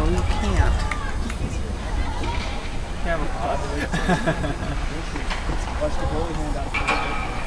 you can't. Camera. Watch the goalie hand out.